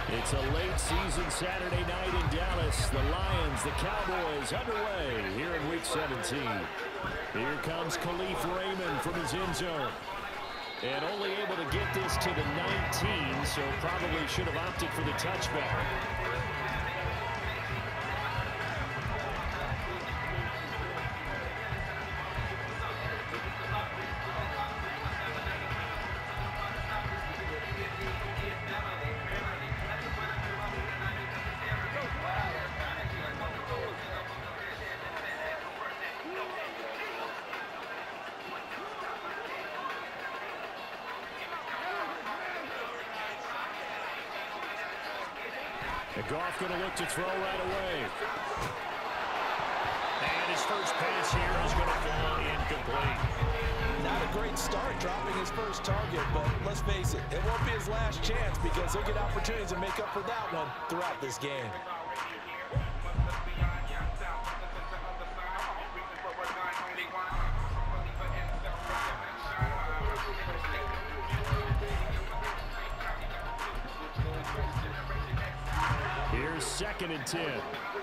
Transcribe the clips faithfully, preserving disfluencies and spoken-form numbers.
It's a late season Saturday night in Dallas. The Lions, the Cowboys underway here in week seventeen. Here comes Khalif Raymond from his end zone. And only able to get this to the nineteen, so probably should have opted for the touchback. And Goff going to look to throw right away. And his first pass here is going to fall incomplete. Not a great start dropping his first target, but let's face it, it won't be his last chance because he'll get opportunities to make up for that one throughout this game. Here's second and ten.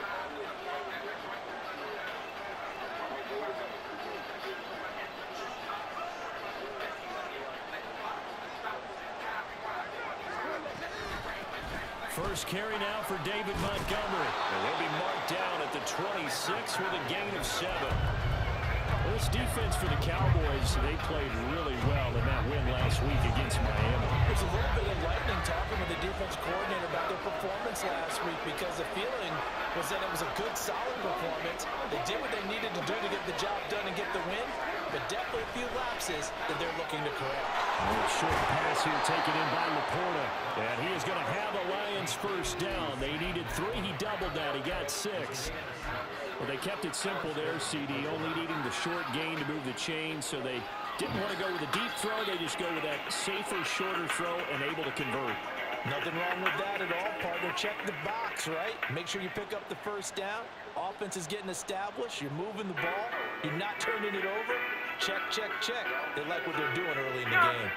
First carry now for David Montgomery. And he'll be marked down at the twenty-six with a gain of seven. This defense for the Cowboys, they played really well in that win last week against Miami. There's a little bit of lightning talking with the defense coordinator about their performance last week because the feeling was that it was a good, solid performance. They did what they needed to do to get the job done and get the win, but definitely a few lapses that they're looking to correct. A short pass here taken in by Laporta, and he is going to have the Lions first down. They needed three. He doubled that. He got six. Well, they kept it simple there, C D, only needing the short gain to move the chain, so they didn't want to go with a deep throw. They just go with that safer, shorter throw and able to convert. Nothing wrong with that at all, partner. Check the box, right? Make sure you pick up the first down. Offense is getting established. You're moving the ball. You're not turning it over. Check, check, check. They like what they're doing early in the game.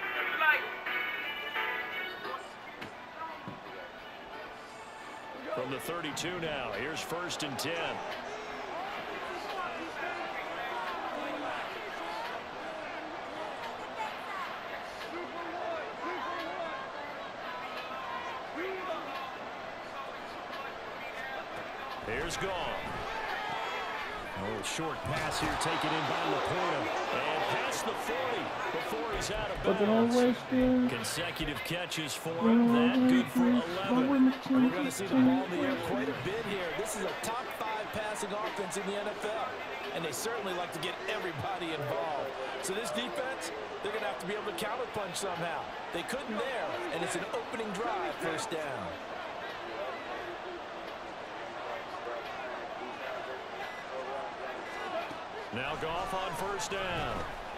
From the thirty-two now, here's first and ten. Here's Goff. Oh, short pass here taken in by Laporta. And past the forty before he's out of bounds. Consecutive catches for him. That good for eleven. We're going to see the ball in the air quite a bit here. This is a top five passing offense in the N F L. And they certainly like to get everybody involved. So this defense, they're going to have to be able to counterpunch somehow. They couldn't there, and it's an opening drive, first down. Now Goff on first down.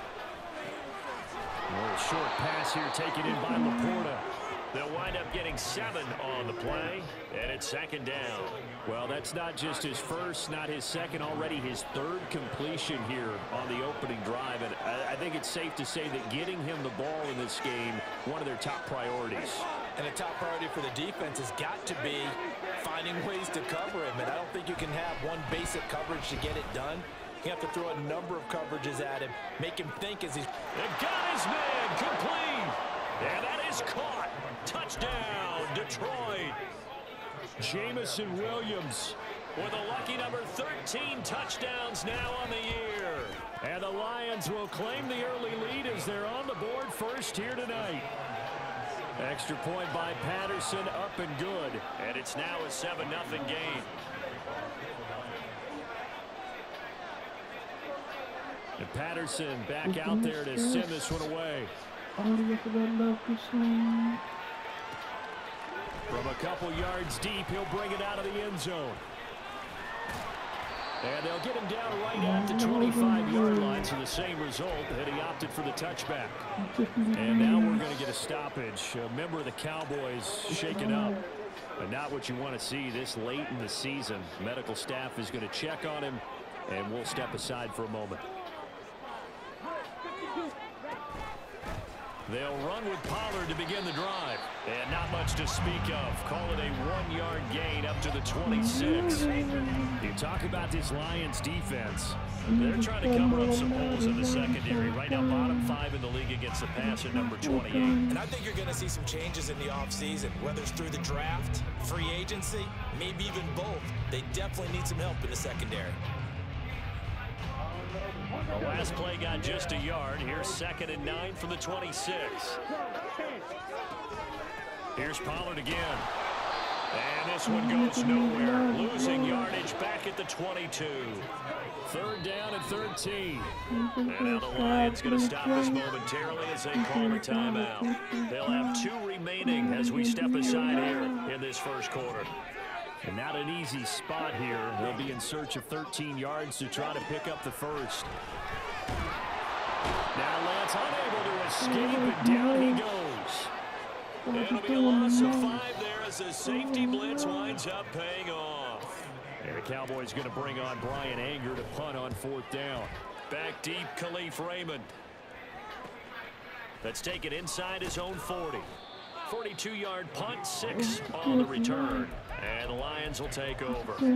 A short pass here taken in by Laporta. They'll wind up getting seven on the play, and it's second down. Well, that's not just his first, not his second, already his third completion here on the opening drive. And I, I think it's safe to say that getting him the ball in this game, one of their top priorities. And a top priority for the defense has got to be finding ways to cover him. And I don't think you can have one basic coverage to get it done. You have to throw a number of coverages at him, make him think as he's... They've got his man complete. And that is caught. Touchdown, Detroit. Jamison Williams with a lucky number thirteen touchdowns now on the year. And the Lions will claim the early lead as they're on the board first here tonight. Extra point by Patterson, up and good. And it's now a seven nothing game. And Patterson back out there to send this one away. From a couple yards deep, he'll bring it out of the end zone. And they'll get him down right at the twenty-five yard line, so the same result, that he opted for the touchback. And now we're going to get a stoppage. A member of the Cowboys shaken up. But not what you want to see this late in the season. Medical staff is going to check on him, and we'll step aside for a moment. They'll run with Pollard to begin the drive. And not much to speak of. Call it a one-yard gain up to the twenty-six. You talk about this Lions defense. They're trying to cover up some holes in the secondary. Right now, bottom five in the league against the pass at number twenty-eight. And I think you're going to see some changes in the offseason, whether it's through the draft, free agency, maybe even both. They definitely need some help in the secondary. The last play got just a yard. Here's second and nine from the twenty-six. Here's Pollard again. And this one goes nowhere. Losing yardage back at the twenty-two. Third down and thirteen. And now the Lions going to stop this momentarily as they call a timeout. They'll have two remaining as we step aside here in this first quarter. And not an easy spot here. They'll be in search of thirteen yards to try to pick up the first. Now Lance unable to escape, and down he goes. And it'll be a loss of five there as the safety blitz winds up paying off. And the Cowboys going to bring on Brian Anger to punt on fourth down. Back deep, Khalif Raymond. Let's take it inside his own forty. forty-two yard punt, six on the return. And the Lions will take over.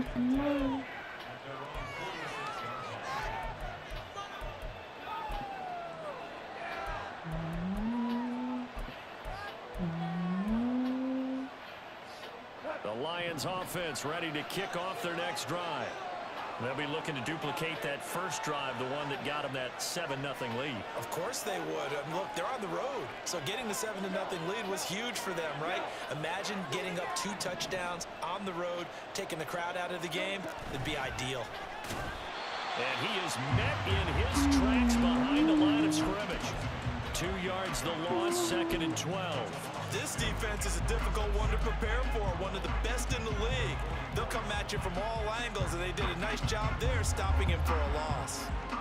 The Lions offense ready to kick off their next drive. They'll be looking to duplicate that first drive, the one that got them that seven nothing lead. Of course they would. Um, look, they're on the road. So getting the seven to nothing lead was huge for them, right? Imagine getting up two touchdowns on the road, taking the crowd out of the game. It'd be ideal. And he is met in his tracks behind the line of scrimmage. Two yards the loss, second and twelve. This defense is a difficult one to prepare for, one of the best in the league. They'll come at you from all angles, and they did a nice job there stopping him for a loss.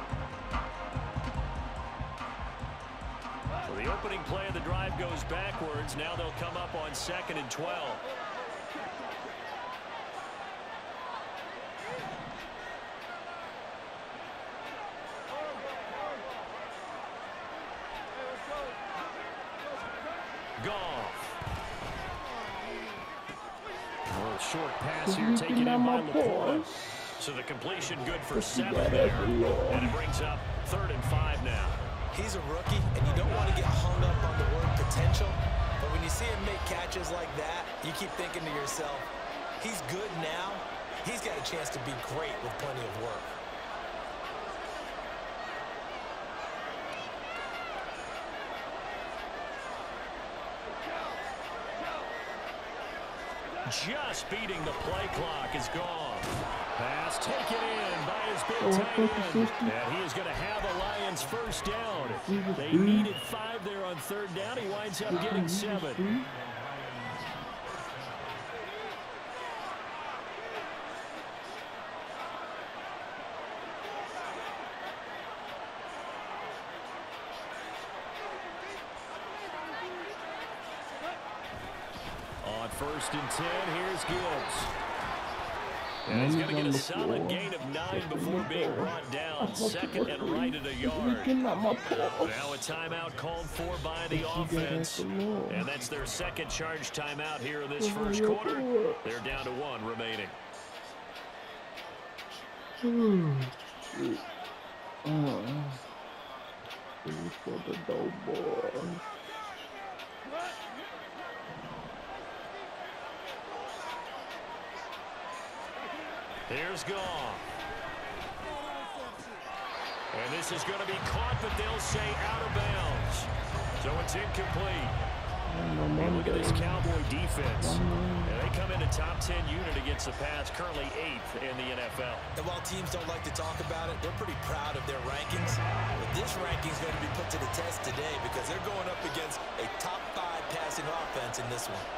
So the opening play of the drive goes backwards. Now they'll come up on second and twelve. Short pass here taken in by Laporta. So the completion good for seven there. And it brings up third and five now. He's a rookie, and you don't want to get hung up on the word potential. But when you see him make catches like that, you keep thinking to yourself, he's good now. He's got a chance to be great with plenty of work. Just beating the play clock is gone. Pass taken in by his big tight end. And he is going to have a Lions first down. They needed five there on third down. He winds up getting seven. First and ten, here's Gibbs. And he's going to get a solid gain of nine before being brought down. Second and right at a yard. Now a timeout called for by the offense. And that's their second charge timeout here in this first quarter. They're down to one remaining. Here's Goff. And this is going to be caught, but they'll say out of bounds. So it's incomplete. And look at this Cowboy defense. And they come in a top ten unit against the pass, currently eighth in the N F L. And while teams don't like to talk about it, they're pretty proud of their rankings. But this ranking is going to be put to the test today because they're going up against a top five passing offense in this one.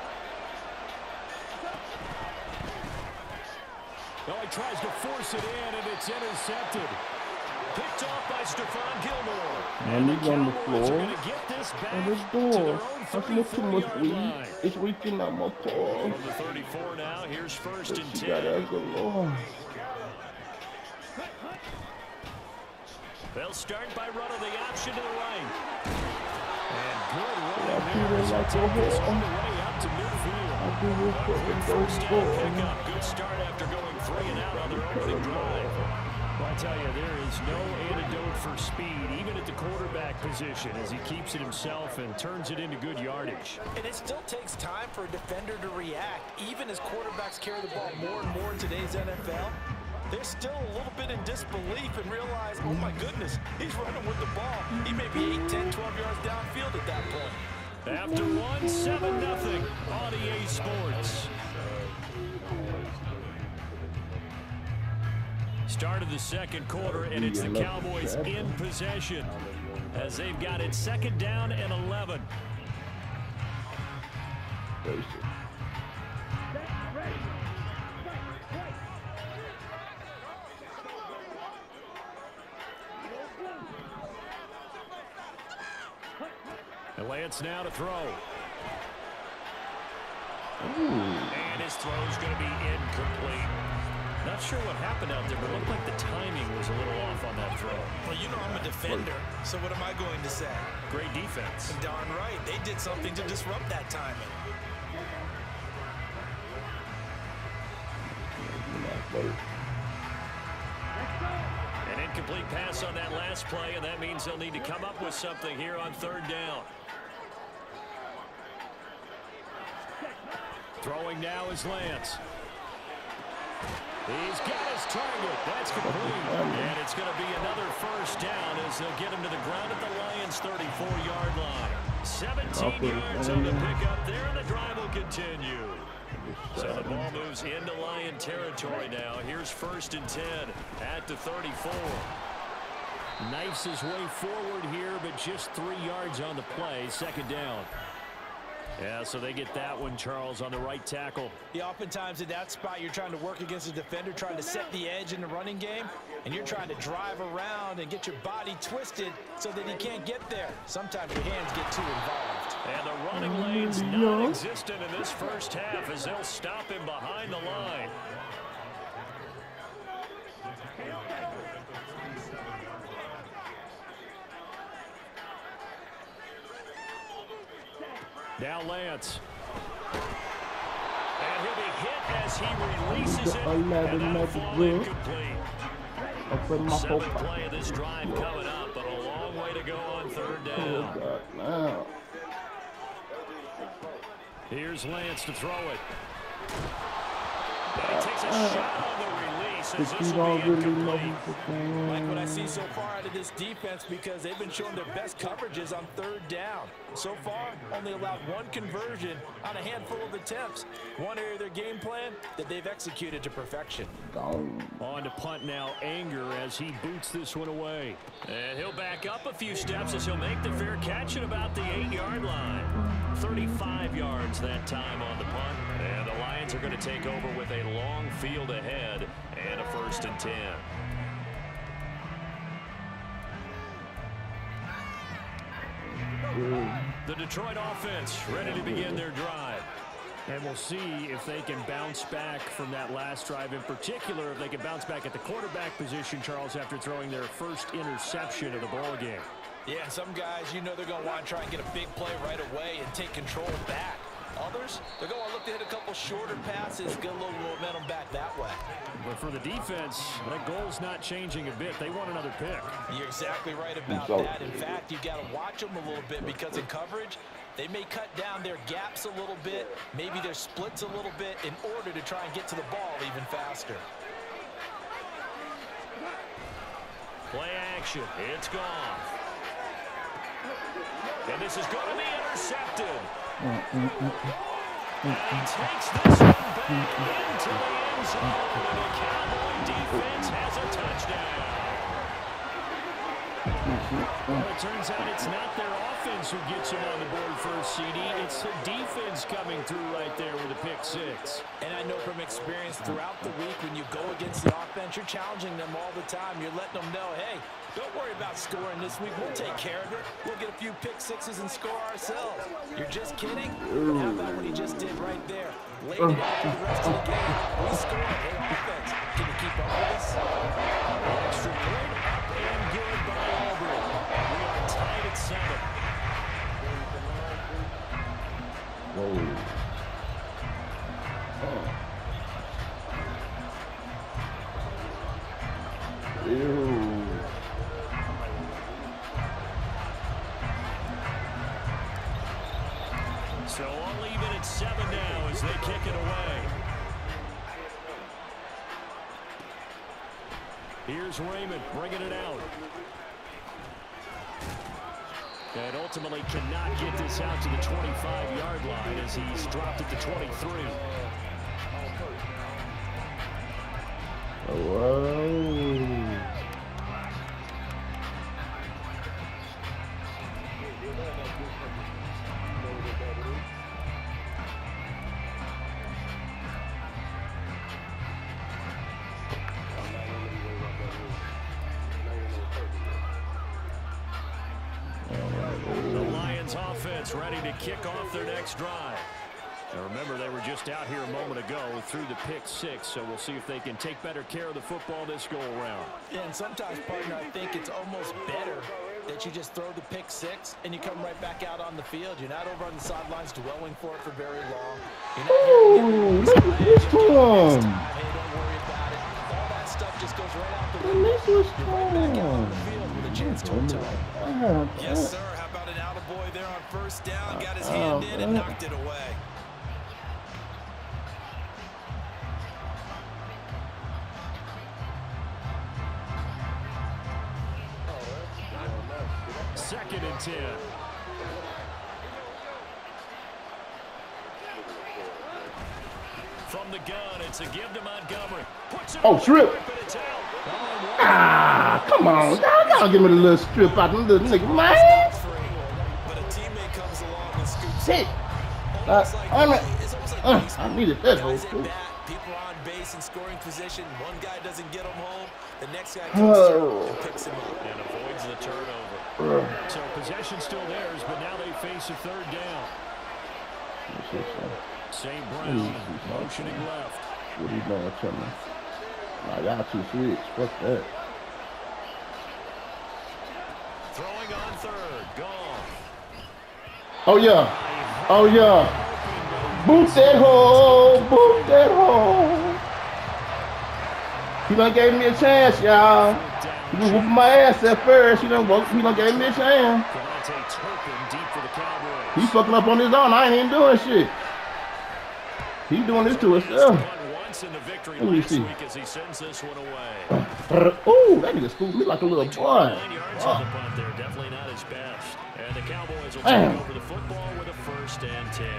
Well, he tries to force it in, and it's intercepted. Picked off by Stephon Gilmore. And he's on the floor. Going to get this back on his door. That's not too much weed. It's reaching out my paw. From the thirty-four now, here's first and ten. They'll start by running the option to the right. And good feeling like a Take this all whore. the way up to midfield. I do this for Quick those first down boys. pickup. Good start after going three and out on their opening drive. Well, I tell you, there is no antidote for speed, even at the quarterback position, as he keeps it himself and turns it into good yardage. And it still takes time for a defender to react. Even as quarterbacks carry the ball more and more in today's N F L, they're still a little bit in disbelief and realize, oh my goodness, he's running with the ball. He may be eight, ten, twelve yards downfield at that point. After one, seven nothing on E A Sports. Start of the second quarter, and it's the Cowboys in possession as they've got it second down and eleven. And Lance now to throw. Ooh. And his throw's going to be incomplete. Not sure what happened out there, but it looked like the timing was a little off on that throw. Well, you know I'm a defender, so what am I going to say? Great defense. Darn right. They did something to disrupt that timing. An incomplete pass on that last play, and that means they'll need to come up with something here on third down. Throwing now is Lance. He's got his target. That's complete. And it's going to be another first down as they'll get him to the ground at the Lions' thirty-four yard line. seventeen yards on the pickup there, and the drive will continue. So the ball moves into Lion territory now. Here's first and ten at the thirty-four. Knifes his way forward here, but just three yards on the play. Second down. Yeah, so they get that one, Charles, on the right tackle. Yeah, oftentimes in that spot, you're trying to work against a defender, trying to set the edge in the running game, and you're trying to drive around and get your body twisted so that he can't get there. Sometimes your hands get too involved. And the running lane's non-existent in this first half as they'll stop him behind the line. Now Lance. And he'll be hit as he releases it. And that'll fall incomplete. Seventh play of this drive coming up, but a long way to go on third down. Here's Lance to throw it. And he takes a shot on the release as this will be incomplete. Like what I see so far out of this defense, because they've been showing their best coverages on third down. So far, only allowed one conversion on a handful of attempts. One area of their game plan that they've executed to perfection. On to punt now, Anger as he boots this one away. And he'll back up a few steps as he'll make the fair catch at about the eight yard line. thirty-five yards that time on the punt. And the Lions are going to take over with a long field ahead and a first and ten. The Detroit offense ready to begin their drive. And we'll see if they can bounce back from that last drive. In particular, if they can bounce back at the quarterback position, Charles, after throwing their first interception of the ball game. Yeah, some guys, you know they're going to want to try and get a big play right away and take control back. Others, they're going to look to hit a couple shorter passes, get a little momentum back that way. But for the defense, that goal's not changing a bit. They want another pick. You're exactly right about that. In fact, you've got to watch them a little bit because in coverage, they may cut down their gaps a little bit, maybe their splits a little bit in order to try and get to the ball even faster. Play action. It's gone. And this is going to be intercepted. And he takes this one back into the end zone, and the Cowboy defense has a touchdown. Well, it turns out it's not their offense who gets them on the board first, C D. It's the defense coming through right there with a pick six. And I know from experience throughout the week, when you go against the offense, you're challenging them all the time. You're letting them know, hey, don't worry about scoring this week. We'll take care of it. We'll get a few pick sixes and score ourselves. You're just kidding? But how about what he just did right there? Laid it out for the rest of the game. We scored. Hey, offense, can you keep up with us? Extra point up and good by Auburn. We are tied at seven. Whoa. Oh. Ew. So all even at seven now as they kick it away. Here's Raymond bringing it out. And ultimately cannot get this out to the twenty-five yard line as he's dropped at the twenty-three. Whoa. Offense ready to kick off their next drive. Now remember, they were just out here a moment ago through the pick six, so we'll see if they can take better care of the football this go around. Yeah, and sometimes, partner, I think it's almost better that you just throw the pick six and you come right back out on the field. You're not over on the sidelines dwelling for it for very long. Ooh, look at this one. Hey, don't worry about it. All that stuff just goes right out the window. This was You're right back out on the field with a chance to return. Yes, sir. How about an attaboy there on first down? Got his hand in and knocked it away. Second and ten. From the gun, it's a give to Montgomery. Puts it oh, strip. Ah, come on. Y'all give me the little strip out of the little nigga, man. But a teammate comes along and scoops Shit. it. Uh, I'm like, a, uh, I needed that whole too. People are on base in scoring position. One guy doesn't get him home. The next guy comes oh. and picks him up. And avoids the turnover. Uh. So possession still theirs, but now they face a third down. Saint Brown motioning left. What are you doing, tell me? Nah, y'all too sweet. Fuck that. Throwing on third. Gone. Oh, yeah. Oh, yeah. Boot that hole. Boot that hole. He done gave me a chance, y'all. He was whooping my ass at first. He done, he done gave me a chance. He fucking up on his own. I ain't even doing shit. He doing this to himself. Let me see. Ooh, that nigga scooped me like a little boy. Oh. Definitely not his best. And the Cowboys will Damn. take over the football with a first and ten.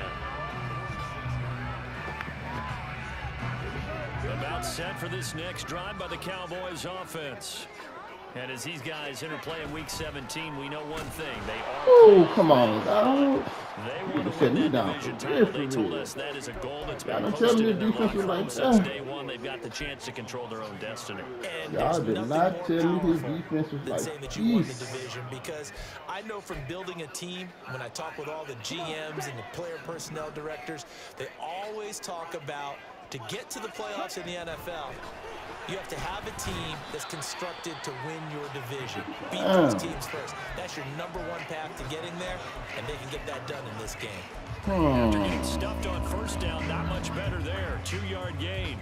About set for this next drive by the Cowboys offense. And as these guys interplay in week seventeen, we know one thing. They are. Oh, come on, dog. They want to win that division title. They told us that is a goal that's been posted in their locker room since day one. They've got the chance to control their own destiny. Y'all did not tell me his defense was like saying that you won the division, because I know from building a team, when I talk with all the G Ms and the player personnel directors, they always talk about to get to the playoffs in the N F L. You have to have a team that's constructed to win your division. Beat those teams first. That's your number one path to getting there, and they can get that done in this game. Hmm. After getting stuffed on first down, not much better there. Two-yard gain.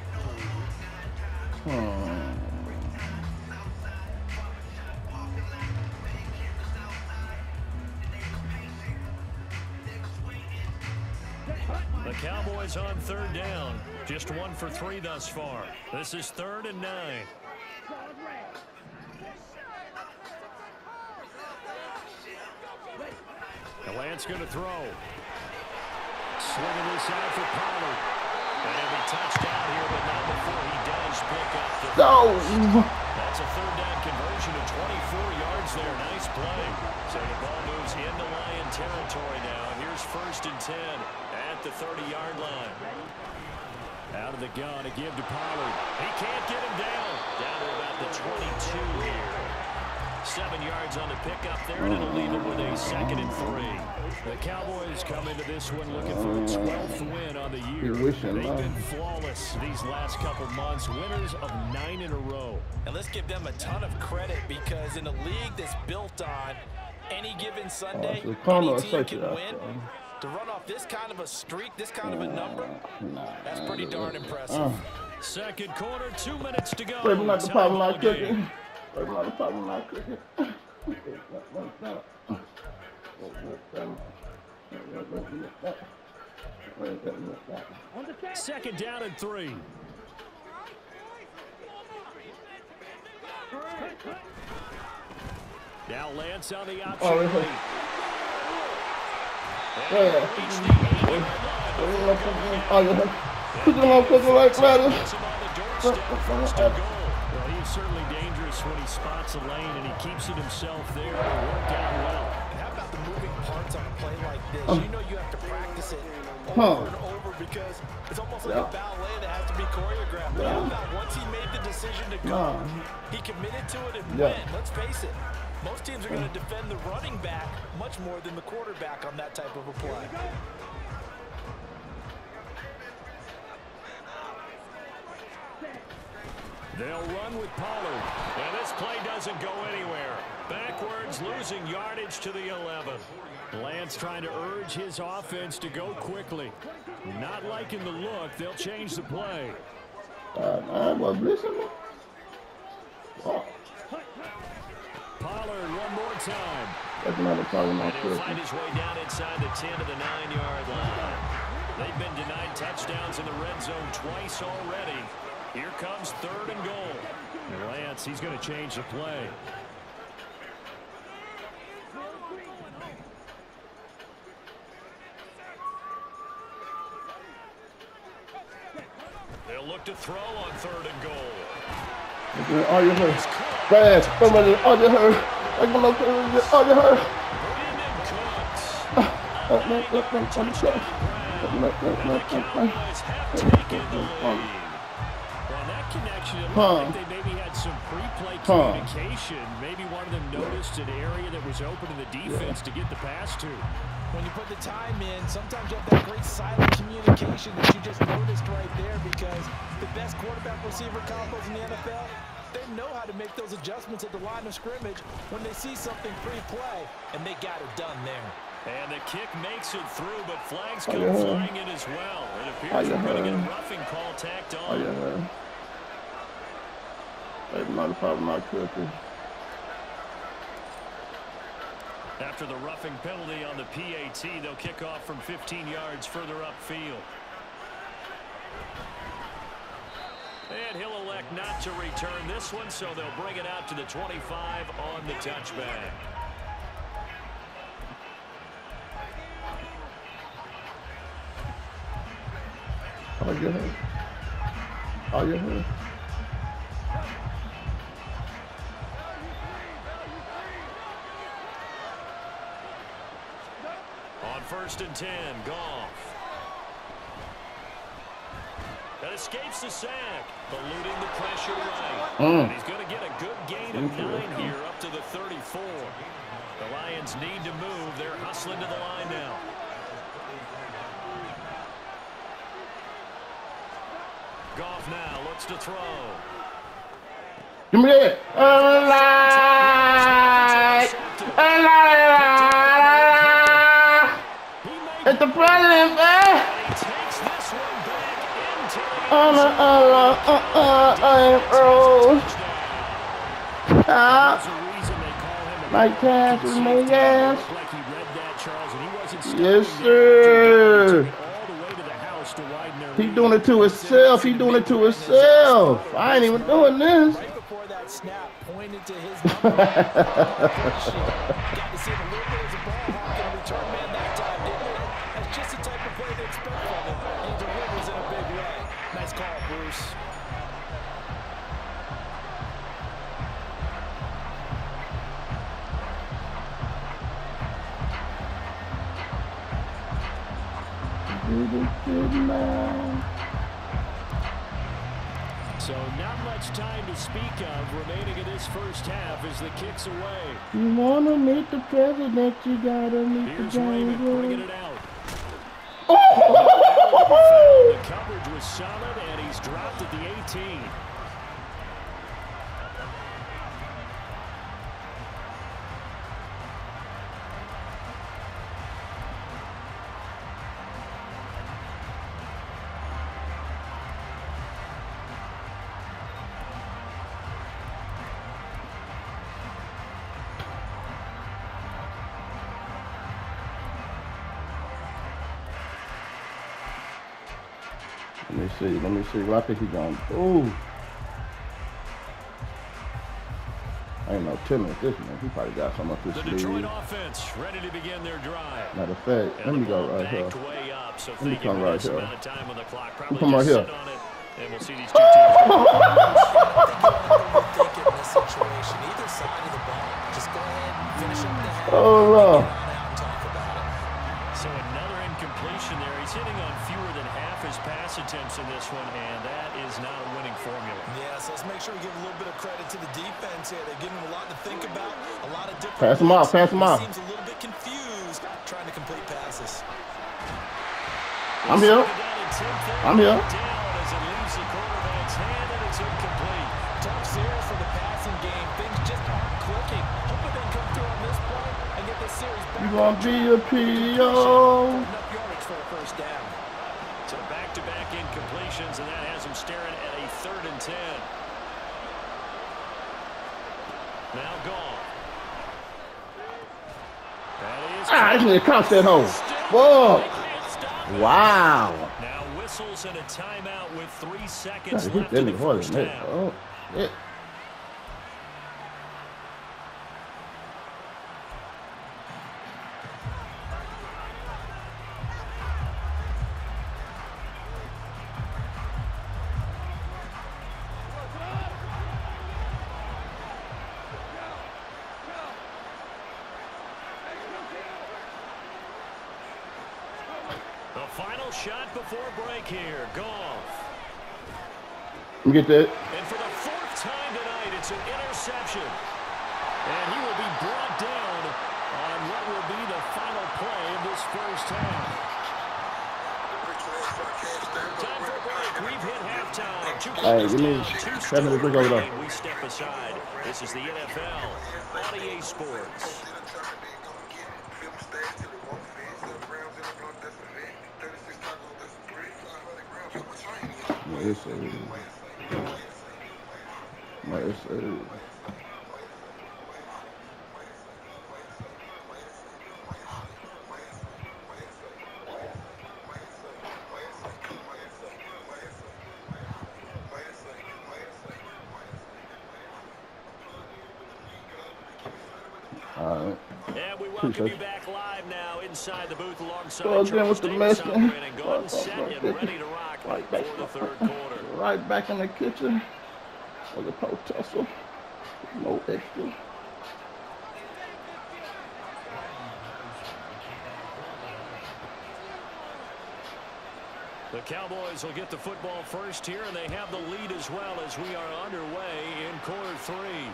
Hmm. The Cowboys on third down. Just one for three thus far. This is third and nine. The Lance going to throw. Swinging this out for Pollard. And he'll be touchdown here, but not before he does pick up the... No! That's a third down conversion of twenty-four yards there. Nice play. So the ball moves into Lion territory now. Here's first and ten at the thirty-yard line. Out of the gun to give to Pollard. He can't get him down. Down to about the twenty-two here. Seven yards on the pickup there, and it'll leave him with a second and three. The Cowboys come into this one looking for a twelfth win on the year. They've been flawless these last couple months, winners of nine in a row. And let's give them a ton of credit, because in a league that's built on any given Sunday, any team can win. To run off this kind of a streak, this kind of a number, Nah, that's pretty darn impressive. Uh, Second quarter, two minutes to go. Baby, not the Tie problem ball not cooking. game. Baby, not the problem not cooking. Second down and three. Now Lance on the option. Oh, play. yeah. Reached the eighty-yard line. Oh, yeah. Cooking on cooking like that. Puts him on the doorstep for first and goal. Well, he's certainly dangerous when he spots a lane, and he keeps it himself there. It worked out well. And how about the moving parts on a play like this? Uh, You know you have to practice it over huh. and over because it's almost like Yeah. a ballet that has to be choreographed. But how about once he made the decision to go, Nah. he committed to it and Yeah. went. Let's face it. Most teams are going to defend the running back much more than the quarterback on that type of a play. They'll run with Pollard. And this play doesn't go anywhere. Backwards, losing yardage to the eleven. Lance trying to urge his offense to go quickly. Not liking the look. They'll change the play. Uh, I was listening. Oh, Pollard one more time. that's not the problem And not he'll find cooking. his way down inside the ten to the nine-yard line. They've been denied touchdowns in the red zone twice already. Here comes third and goal. And Lance, he's going to change the play. They'll look to throw on third and goal. Oh, you heard. Fast. Somebody, oh, you heard. I'm going to oh, you heard. Brandon Cooks. Uh, no, no, no, no, no, no, no, no, Cowboys have taken the lead. Well, that connection, it looked Huh. like they maybe had some pre-play Huh. communication. Maybe one of them noticed an area that was open in the defense to get the pass to. When you put the time in, sometimes you have that great silent communication that you just noticed right there because the best quarterback receiver combos in the N F L, they know how to make those adjustments at the line of scrimmage when they see something pre-play, and they got it done there. And the kick makes it through, but flags Oh, come yeah. flying in as well. It Oh, appears yeah. we're going to get a roughing call tacked Oh, on. you heard. That's not the problem not cooking. After the roughing penalty on the P A T, they'll kick off from fifteen yards further upfield. And he'll elect not to return this one, so they'll bring it out to the twenty-five on the touchback. Oh, you heard. Oh, you heard. On first and ten, Goff. That escapes the sack, eluding the pressure right. Mm. And he's going to get a good gain of nine here up to the thirty-four. The Lions need to move. They're hustling to the line now. Goff now looks to throw. Give me that. Alive. Alive. It's the president, man. He takes this one back into the Uh, end zone. uh, uh, uh, I am Rose. Ah, There's a reason they call him a my cash is my gas. Looked like he read that, Charles, and he wasn't Yes, stopping there. sir. He took it all the way to the house to widen their He lead. doing it to himself. He doing it to himself. I ain't even doing this. Right before that snap, pointed to his number. Got to see him a little bit as a ball hawk and a return man that time, didn't he? That's just the type of play they expect from him. He delivers in a big way. Nice call, Bruce. So not much time to speak of remaining in this first half as the kick's away. You wanna meet the president, you gotta meet the Here's Raymond bringing James. it out. Oh! The coverage was solid, and he's dropped at the eighteen. Let me see. Let me see. What I think he's going to do. Ain't no telling with this man. He probably got some up his sleeve. The Detroit offense ready to begin their drive. Matter of fact, let me go right here. Way up, so let me come right here. Amount of time on the clock. Probably come right here. And we'll see these two teams. I think you want to overthink it in this situation. Either side of the ball. Just go ahead and finish up the half. Oh, no. Get on out and talk about it. So another incompletion there. He's hitting on fewer than half his pass attempts in this one, and that is not a winning formula. Yeah, so let's make sure we give a little bit of credit to the defense here. They're giving him a lot to think about, a lot of different. Pass him off, pass him off. He seems a little bit confused trying to complete passes. I'm here. I'm here. As it leaves the quarterback's hand, and it's incomplete. Tough series for the passing game. Things just aren't clicking. Hoping they come through on this play and get this series back. You gonna be a P O? Enough yardage for the first down. So back-to-back incompletions, and that has him staring at a third and ten. Now gone. That is Ah, I just need to catch that hole. Whoa. Wow. Now whistles and a timeout with three Gotta seconds hit left that in the nigga harder first than that. half. Oh, yeah. The final shot before break here. Goff. Let me get that. And for the fourth time tonight, it's an interception. And he will be brought down on what will be the final play of this first half. Time for a break. We've hit halftime. Two Hey, give me down, two seven minutes over there. we step aside. This is the N F L on E A Sports. Yes, sir. Yes, sir. All right. And we welcome you back live now inside the booth alongside Go again with the Charles mess, Davis man. and go and set and ready to rock Right back, for the third quarter. right back in the kitchen with a protester. No extra. The Cowboys will get the football first here, and they have the lead as well as we are underway in quarter three.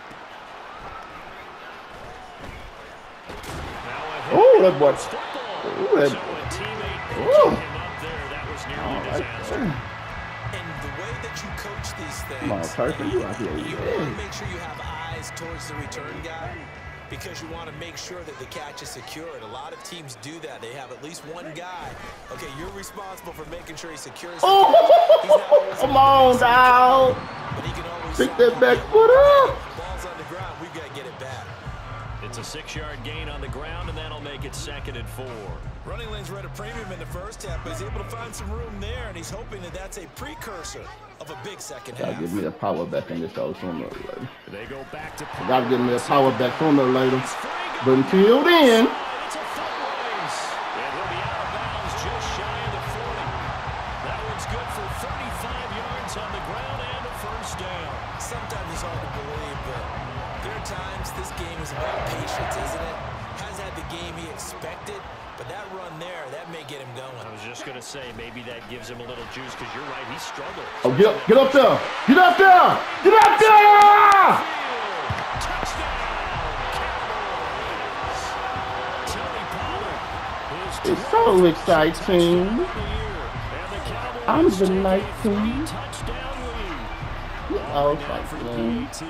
Oh, that boy. Ooh, that boy. So a teammate picking him up there. That was nearly Oh, disaster. And the way that you coach these things, Come on, Turkey, you out here. you Yeah. want to make sure you have eyes towards the return guy because you want to make sure that the catch is secured. A lot of teams do that. They have at least one guy. Okay, you're responsible for making sure he secures the Oh, catch. He's not always come gonna on, be dog. but he can always Pick that back foot up. Ball's on the ground. We've got to get it back. It's a six-yard gain on the ground, and that'll make it second and four. Running lanes were at a premium in the first half, but he's able to find some room there, and he's hoping that that's a precursor of a big second Gotta half. give me a power back in this house sooner or later. They go back to Gotta give me a power back sooner or later. But until then, it's a foot race. And he'll be out of bounds just shy of the forty. That one's good for thirty-five yards on the ground and a first down. Sometimes it's hard to believe, but there are times this game is about patience, isn't it? Has had the game he expected, but that run there, that may get him going. I was just going to say, maybe that gives him a little juice, because you're right, he struggled. oh, get, get up there. Get up there. Get up there. Touchdown, Cowboys. Tony Pollard, his It's so exciting. touchdown of the year. And the Cowboys I'm the take a night team. three-touchdown lead. Oh, Now for the exciting. P A T.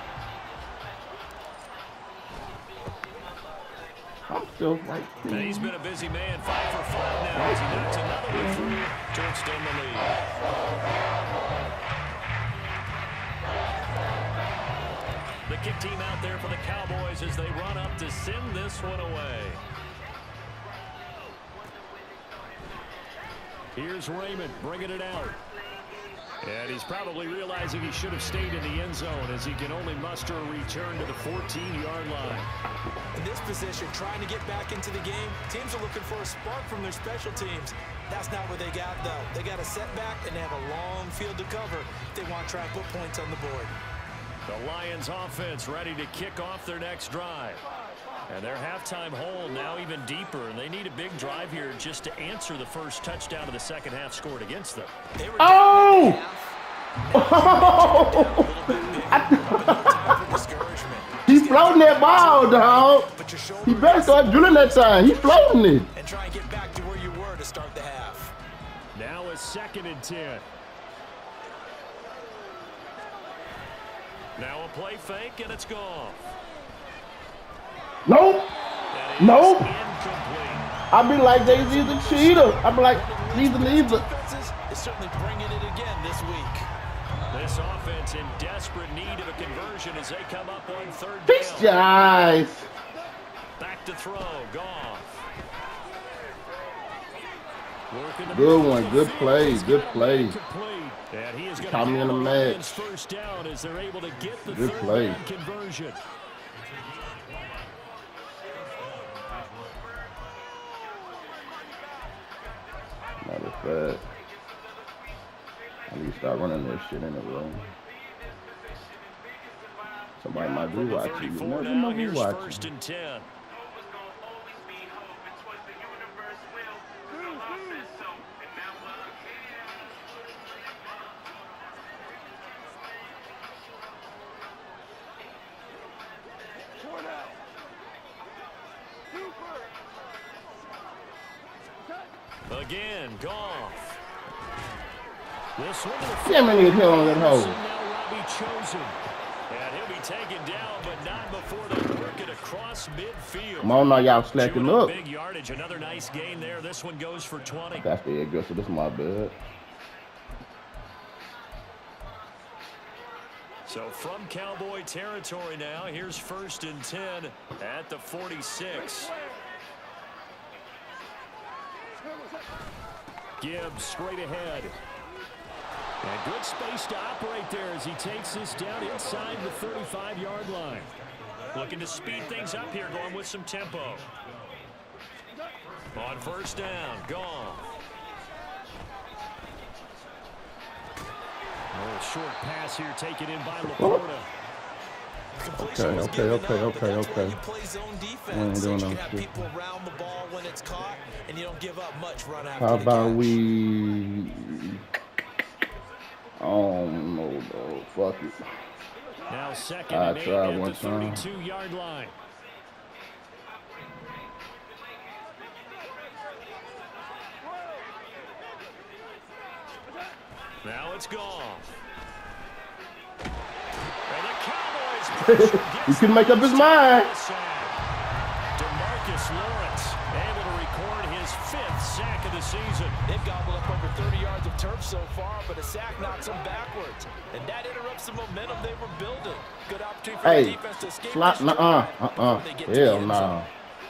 I'm still like, And he's been a busy man, five for five now as he knocks another one through to extend the lead. The kick team out there for the Cowboys as they run up to send this one away. Here's Raymond bringing it out. And he's probably realizing he should have stayed in the end zone as he can only muster a return to the fourteen-yard line. In this position, trying to get back into the game, teams are looking for a spark from their special teams. That's not what they got, though. They got a setback, and they have a long field to cover if they want to try and put points on the board. The Lions offense ready to kick off their next drive. And their halftime hole now even deeper, and they need a big drive here just to answer the first touchdown of the second half scored against them. Oh! He's floating that ball, dog. He better start drilling that time. He's floating it. And try and get back to where you were to start the half. Now a second and ten. Now a play fake, and it's gone. Nope. Nope. I be like, they either cheater. I be like, neither, neither. Is certainly bringing it again this week. This offense in desperate need of a conversion as they come up on third Peace, down. guys. Back to throw, Goff. Good one, good play, good play. And he is going Tommy in the match. First down as they're able to get the Good third play. down conversion. Matter of fact, I need to start running this shit in the room. Somebody might be watching. You never know who's watching. First and ten. Again, Goff. This one to the Yeah, man, hell on that hole. Now Robbie chosen. And he'll be taken down, but not before they work it across midfield. Come on now, y'all slacking up. Big yardage, another nice gain there. This one goes for twenty. That's the egg, so this is my bad. So from Cowboy territory now, here's first and ten at the forty-six. Gibbs straight ahead. And good space to operate there as he takes this down inside the thirty-five-yard line. Looking to speed things up here, going with some tempo. On first down, Goff. A short pass here taken in by Laporta. Okay, okay, okay, okay, okay. You play zone defense, We ain't so doing you no can have shit. people around the ball when it's caught, and you don't give up much run after How the about catch. we? Oh no, no, fuck it. Now second I and eight tried at one the time. thirty-two-yard line. Now it's gone. And the Cowboys pressure He gets couldn't make up his the mind. sack. DeMarcus Lawrence able to record his fifth sack of the season. They've gobbled up over thirty yards of turf so far, but a sack knocks them backwards. And that interrupts the momentum they were building. Good opportunity for the Hey, defense to escape slot, this nuh uh, drive uh uh, before they get to the hell end no. zone.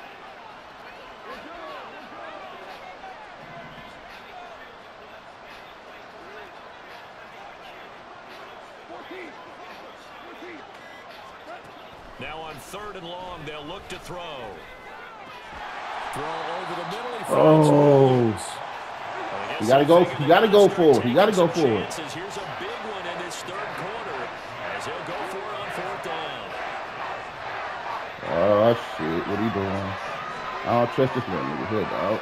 Now on third and long, they'll look to throw. Throw over the middle. He finds Oh. Williams. You gotta go, you gotta go for it. You gotta go for it. Chances. Here's a big one in this third quarter as he'll go for it on fourth down. Oh shit, what are you doing? I don't trust this little nigga here, dog.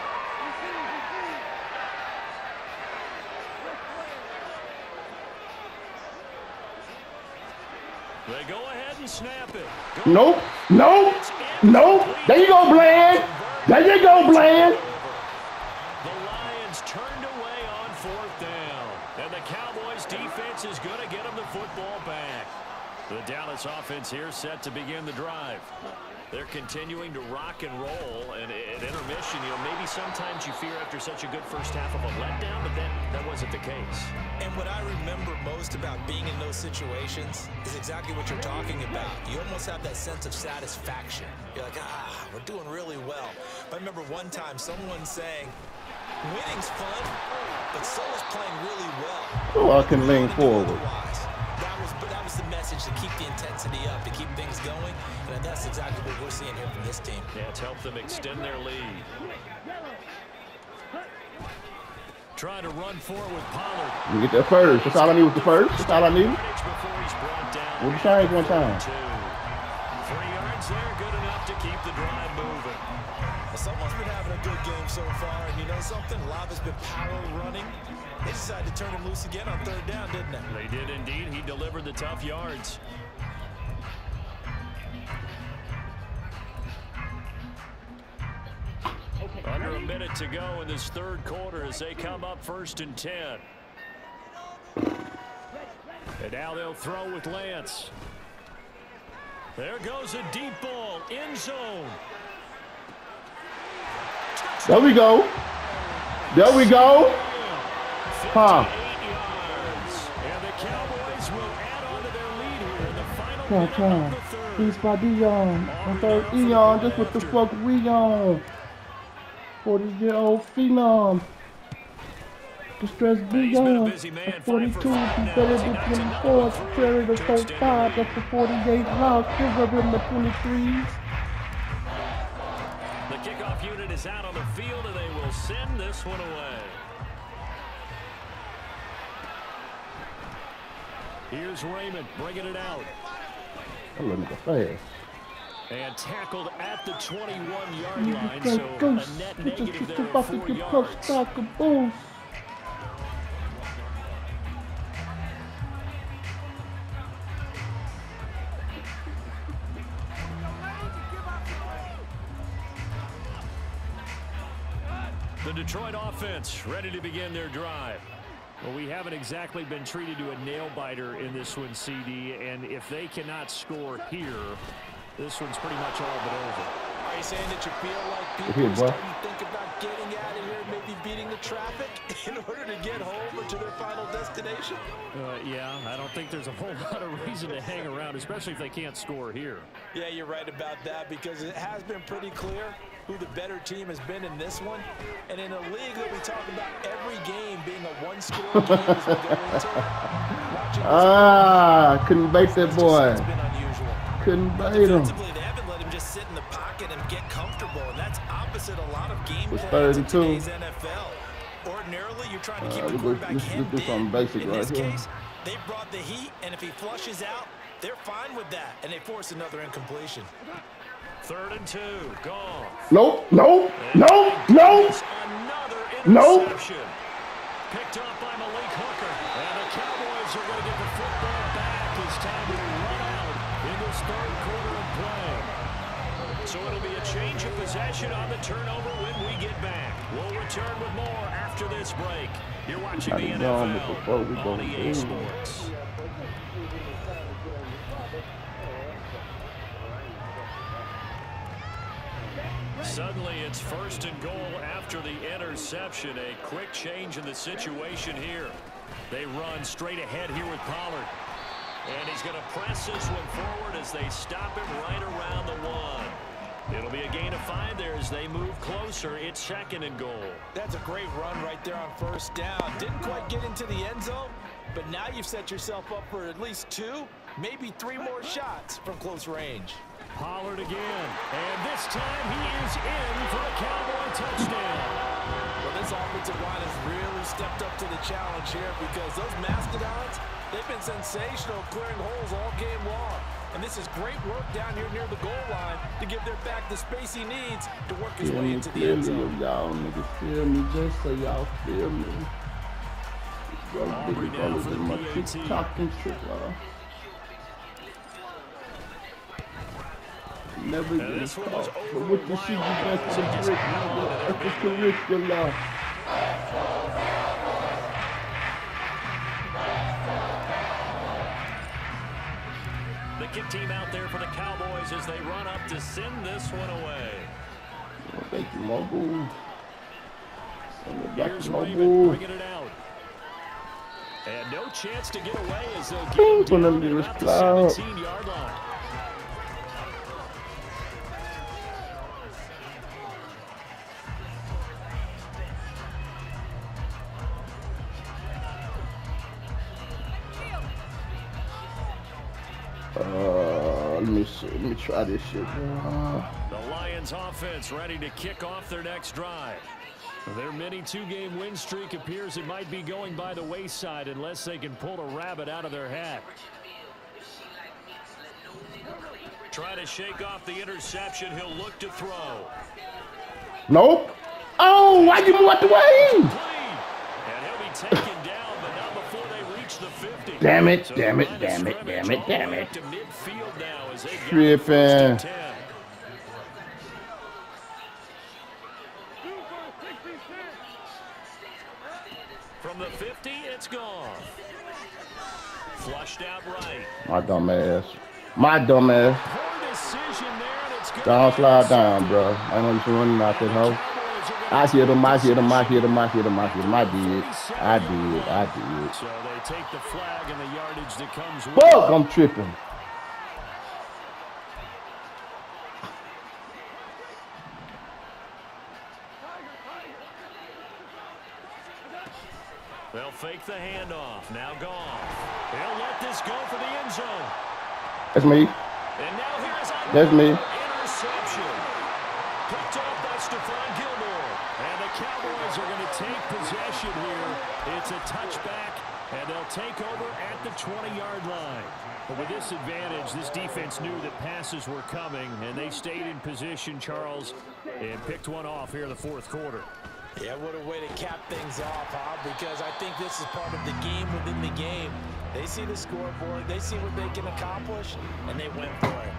They go ahead and snap it. Go Nope, nope, nope. There you go, Bland. There you go, Bland. The Lions turned away on fourth down. And the Cowboys defense is going to get them the football back. The Dallas offense here set to begin the drive. They're continuing to rock and roll, and at intermission, you know, maybe sometimes you fear after such a good first half of a letdown, but that, that wasn't the case. And what I remember most about being in those situations is exactly what you're talking about. You almost have that sense of satisfaction. You're like, ah, we're doing really well. But I remember one time someone saying, winning's fun, but so is playing really well. Oh, I can lean forward. That was, that was the message, to keep the intensity up, to keep things going, and that's exactly what we're seeing here from this team. Yeah, it's helped them extend their lead. Trying to run forward with Pollard. You get that first. That's all I need with the first. That's all I need. We'll be change one time. Three yards there, good enough to keep the drive moving. Someone's been having a good game so far, and you know something? Lava's been power running. They decided to turn him loose again on third down, didn't they? They did indeed. He delivered the tough yards. Under a minute to go in this third quarter as they come up first and ten. And now they'll throw with Lance. There goes a deep ball, end zone. There we go. There we go. Huh. And the Cowboys will add on to their lead here in the final Come on, minute come of on. the third. Please by Dion. On third Eon. Just what the fuck we on. forty-year-old phenom. Distress Beyond. forty-two. Be better than twenty-four. Carry the four five. That's the forty-eight loss. Sugar in the twenty-threes. The kickoff unit is out on the field, and they will send this one away. Here's Raymond bringing it out. I'm looking at the fast. And tackled at the twenty-one-yard line, You so got ghosts. a net You negative just there get of about to four get yards. punched back a boost. The Detroit offense ready to begin their drive. Well, we haven't exactly been treated to a nail-biter in this one, C D, and if they cannot score here, this one's pretty much all but over. Are you saying that you feel like people Here, are boy. starting to think about getting out of here, maybe beating the traffic in order to get home or to their final destination? Uh, yeah, I don't think there's a whole lot of reason to hang around, especially if they can't score here. Yeah, you're right about that, because it has been pretty clear who the better team has been in this one. And in a league that we talk about every game being a one-score game as we go into it. Ah, couldn't bait that boy. It's been unusual. Couldn't bait him. Defensively, they haven't let him just sit in the pocket and get comfortable, and that's opposite a lot of game It's plans in thirty-two. today's N F L. Ordinarily, you're trying to keep Uh, the let's- quarterback let's- hemmed let's do something in. basic In right this here. case, they brought the heat, and if he flushes out, they're fine with that, and they force another incompletion. Third and two, gone. Nope, nope, nope, nope. Another Nope. interception. Picked up by Malik Hooker. And the Cowboys are going to get the football back. It's time to run out in this third quarter of play. So it'll be a change of possession on the turnover when we get back. We'll return with more after this break. You're watching the N Done F with the boat, we L go on E A in. Sports. Suddenly, it's first and goal after the interception. A quick change in the situation here. They run straight ahead here with Pollard. And he's going to press this one forward as they stop him right around the one. It'll be a gain of five there as they move closer. It's second and goal. That's a great run right there on first down. Didn't quite get into the end zone, but now you've set yourself up for at least two, maybe three more shots from close range. Pollard again, and this time he is in for a Cowboy touchdown. Well, this offensive line has really stepped up to the challenge here, because those Mastodons, they've been sensational clearing holes all game long. And this is great work down here near the goal line to give their back the space he needs to work his Feel way me, into the feel end me, zone. y'all niggas feel me, just so y'all feel me. Y'all Aubrey niggas now all for over the my P A T. TikTok and shit, y'all. Never And get this a one call. was But over what a the shit you mile got long, to so the just hang on to their curriculum? Extracurricular. The kick team out there for the Cowboys as they run up to send this one away. Thank you, Mobile. Send it back Here's to Raymond Mobile. bringing it out. And no chance to get away as they'll Ping get him from the down at nearest about the cloud. seventeen-yard line. Uh, let me see. Let me try this shit. Uh, The Lions offense ready to kick off their next drive. Their mini two-game win streak appears it might be going by the wayside unless they can pull a rabbit out of their hat. Try to shake off the interception. He'll look to throw. nope. Oh, why you move out the way? And he'll be taken down, but not before they reach the fifty. Damn it, So damn it, line of damn it, scrimmage damn it, all the damn way it. up to midfield now as they get Tripping. first and ten. From the fifty, it's gone. Flushed out right. My dumb ass. My dumb ass. Poor decision there, and it's good. Don't slide down, bro. I know you should run out that hoe. I hit him, I hit him, I hit him, I hit him, I hit him. I did. I did. I did. So they take the flag and the yardage that comes with Fuck, I'm tripping. They'll fake the handoff. Now gone. He'll let this go for the end zone. That's me. And now here's a That's me. interception. Picked off by Stephon Gilmore. And the Cowboys are going to take possession here. It's a touchback, and they'll take over at the twenty-yard line. But with this advantage, this defense knew that passes were coming, and they stayed in position, Charles, and picked one off here in the fourth quarter. Yeah, what a way to cap things off, huh? Because I think this is part of the game within the game. They see the scoreboard, they see what they can accomplish, and they went for it.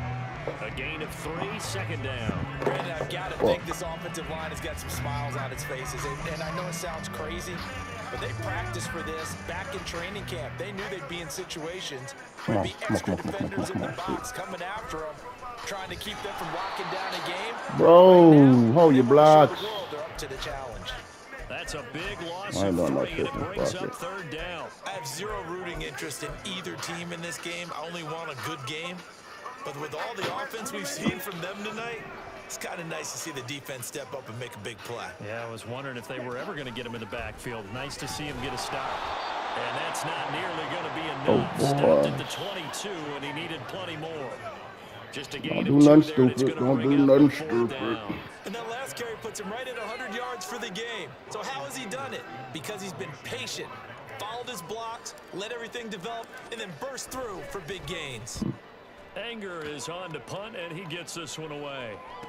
A gain of three, second down. Brandon, I've got to think this offensive line has got some smiles on its faces. And, and I know it sounds crazy, but they practiced for this back in training camp. They knew they'd be in situations where there'd be extra defenders in the box coming after them, trying to keep them from locking down a game. Bro, Right now, hold your blocks. the world they're up to the challenge. That's a big loss I of know three, and it that brings shit. up third down. I have zero rooting interest in either team in this game. I only want a good game. But with all the offense we've seen from them tonight, it's kind of nice to see the defense step up and make a big play. Yeah, I was wondering if they were ever going to get him in the backfield. Nice to see him get a stop. And that's not nearly going to be enough. Oh, Stopped boy. at the twenty-two, and he needed plenty more. Just a gain Don't of do two nothing there, and it's stupid. gonna Don't bring do up nothing fourth stupid. down. And that last carry puts him right at one hundred yards for the game. So how has he done it? Because he's been patient, followed his blocks, let everything develop, and then burst through for big gains. Anger is on to punt, and he gets this one away.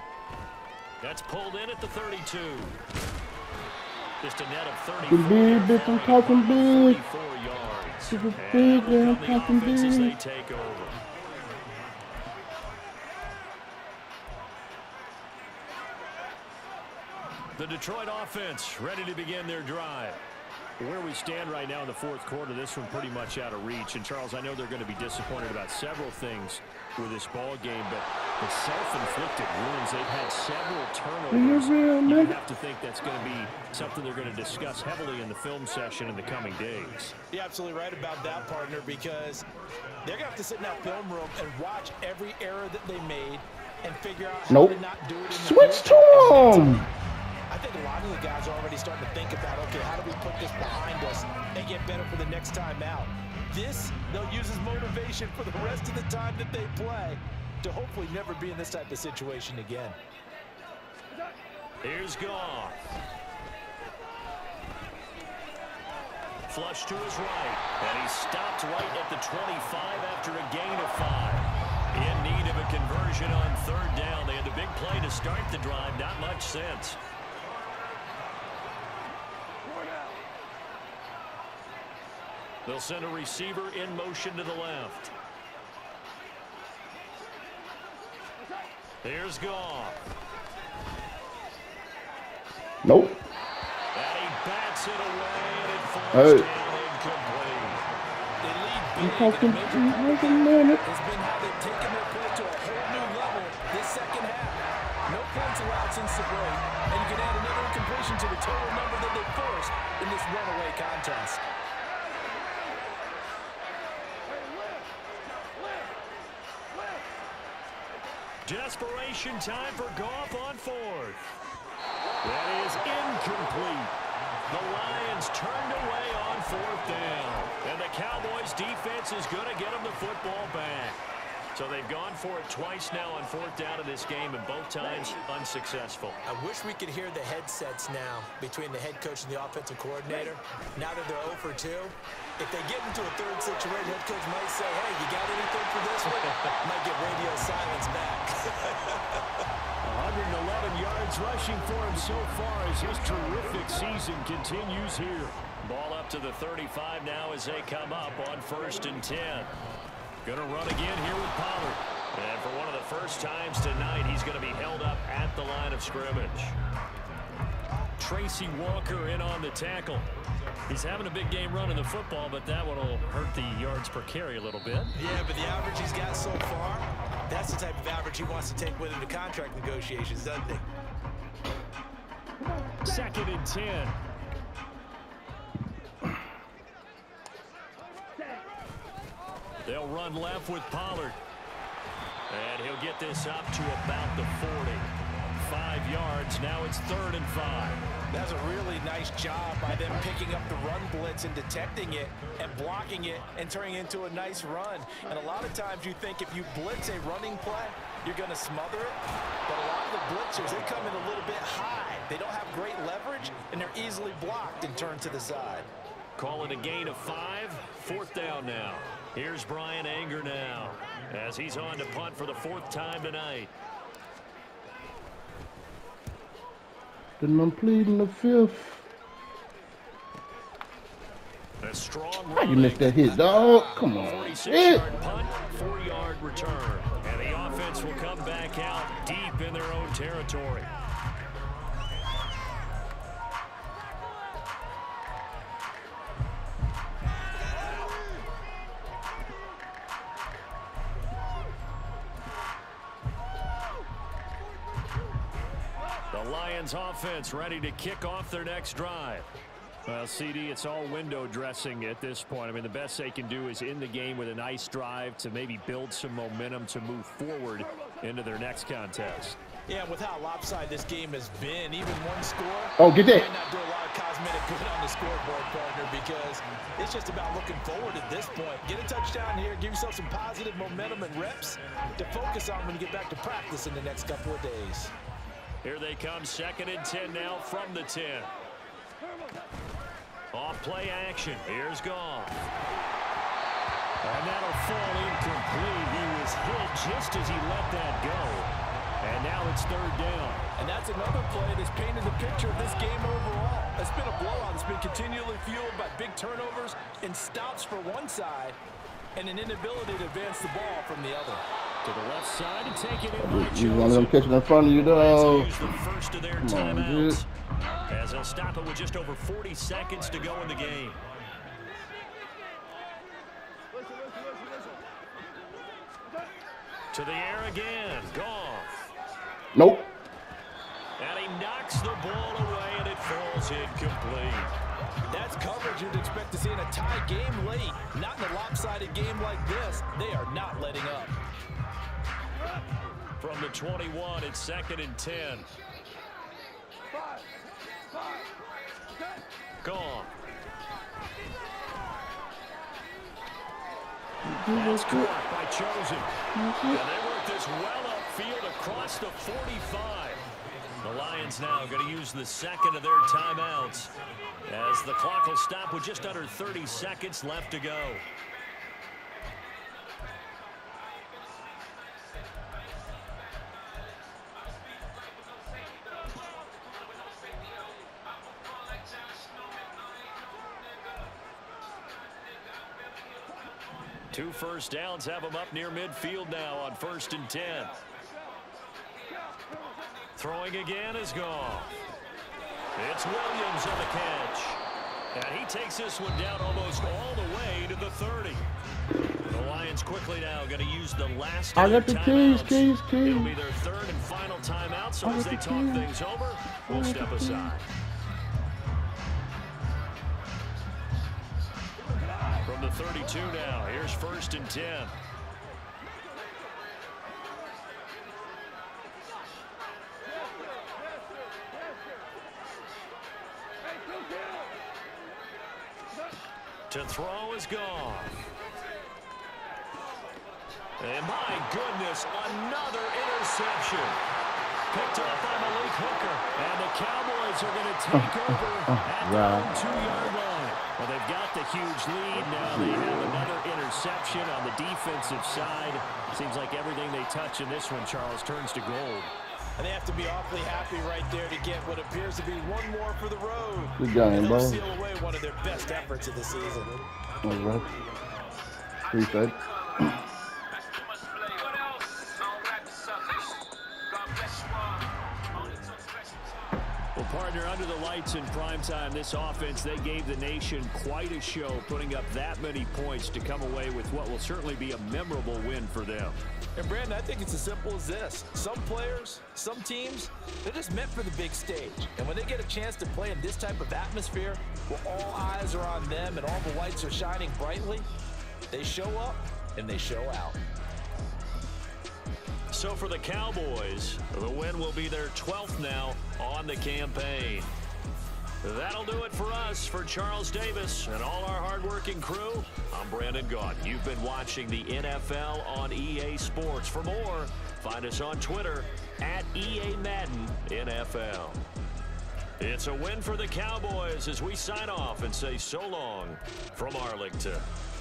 That's pulled in at the thirty-two. Just a net of thirty-four. Talking big, bitch, I'm talking big. forty-four yards. Super And big, out man, come the talking offense as big. they take over. The Detroit offense ready to begin their drive. Where we stand right now in the fourth quarter, this one pretty much out of reach. And, Charles, I know they're going to be disappointed about several things with this ball game, but the self-inflicted wounds, they've had several turnovers. You have to think that's going to be something they're going to discuss heavily in the film session in the coming days. You're absolutely right about that, partner, because they're going to have to sit in that film room and watch every error that they made and figure out how Nope. to not do it in the Switch future. to him. I think a lot of the guys are already starting to think about, okay, how do we put this behind us and get better for the next time out? This, they'll use as motivation for the rest of the time that they play to hopefully never be in this type of situation again. Here's Goff. Flush to his right, and he stopped right at the twenty-five after a gain of five. In need of a conversion on third down. They had the big play to start the drive. Not much sense. They'll send a receiver in motion to the left. Here's Goff. Nope. And he bats it away, and it falls Hey. down incomplete. They lead I'm big talking in a to major you. Wait a ball minute. game. It's been how they've taken their play to a whole new level this second half. No points allowed since the break, and you can add another incompletion to the total number that they forced in this runaway contest. Desperation time for Goff on fourth. That is incomplete. The Lions turned away on fourth down. And the Cowboys defense is going to get them the football back. So they've gone for it twice now on fourth down in this game, and both times unsuccessful. I wish we could hear the headsets now between the head coach and the offensive coordinator. Now that they're oh for two, if they get into a third situation, head coach might say, hey, you got anything for this one? Might get radio silence back. one hundred eleven yards rushing for him so far as his terrific season continues here. Ball up to the thirty-five now as they come up on first and ten. Going to run again here with Pollard. And for one of the first times tonight, he's going to be held up at the line of scrimmage. Tracy Walker in on the tackle. He's having a big game running the football, but that one will hurt the yards per carry a little bit. Yeah, but the average he's got so far, that's the type of average he wants to take with him to contract negotiations, doesn't he? Second and ten. They'll run left with Pollard. And he'll get this up to about the forty. Five yards. Now it's third and five. That's a really nice job by them picking up the run blitz and detecting it and blocking it and turning it into a nice run. And a lot of times you think if you blitz a running play, you're going to smother it. But a lot of the blitzers, they come in a little bit high. They don't have great leverage, and they're easily blocked and turned to the side. Call it a gain of five. Fourth down now. Here's Brian Anger now as he's on to punt for the fourth time tonight. Then I'm pleading the fifth. A strong How you missed that hit, dog? Come on. forty-six yard punt, four yard return. And the offense will come back out deep in their own territory. The Lions offense ready to kick off their next drive. Well, C D, it's all window dressing at this point. I mean, the best they can do is in the game with a nice drive to maybe build some momentum to move forward into their next contest. Yeah, with how lopsided this game has been, even one score Oh, get that. might not do a lot of cosmetic good on the scoreboard, partner, because it's just about looking forward at this point. Get a touchdown here, give yourself some positive momentum and reps to focus on when you get back to practice in the next couple of days. Here they come, second and ten now from the ten. Off play action. Here's Goff. And that'll fall incomplete. He was hit just as he let that go. And now it's third down. And that's another play that's painted the picture of this game overall. It's been a blowout. It's been continually fueled by big turnovers and stops for one side and an inability to advance the ball from the other. To the left side and take it in by You one of them catching in front of you, though. Use the first of their Come on, timeouts. dude. As they'll stop it with just over forty seconds to go in the game. To the air again. Goff. Nope. And he knocks the ball away, and it falls incomplete. That's coverage you'd expect to see in a tie game late. Not in a lopsided game like this. They are not letting up. From the twenty-one, it's second and ten. Gone. That's caught by Chosen. And they work this well upfield across the forty-five. The Lions now going to use the second of their timeouts as the clock will stop with just under thirty seconds left to go. Two first downs have them up near midfield now on first and ten. Throwing again is Goff. It's Williams on the catch. And he takes this one down almost all the way to the thirty. The Lions quickly now going to use the last I of got their the keys, timeouts. keys, keys. It'll be their third and final timeout, so I as got they the talk keys. things over, we'll I got step the keys. aside. From the thirty-two now, here's first and ten. To throw is gone. And my goodness, another interception. Picked up by Malik Hooker. And the Cowboys are going to take over at the own two-yard line. Well, they've got the huge lead. Now they have another interception on the defensive side. Seems like everything they touch in this one, Charles, turns to gold. And they have to be awfully happy right there to get what appears to be one more for the road. Good game, bro. Seal away one of their best efforts of the season. All right. Appreciate it. Well, partner, under the lights in primetime, this offense, they gave the nation quite a show, putting up that many points to come away with what will certainly be a memorable win for them. And, Brandon, I think it's as simple as this. Some players, some teams, they're just meant for the big stage. And when they get a chance to play in this type of atmosphere, where all eyes are on them and all the lights are shining brightly, they show up and they show out. So for the Cowboys, the win will be their twelfth now on the campaign. That'll do it for us. For Charles Davis and all our hardworking crew, I'm Brandon Gaudin. You've been watching the N F L on E A Sports. For more, find us on Twitter at E A Madden N F L. It's a win for the Cowboys as we sign off and say so long from Arlington.